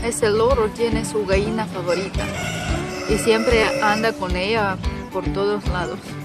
Ese loro tiene su gallina favorita y siempre anda con ella por todos lados.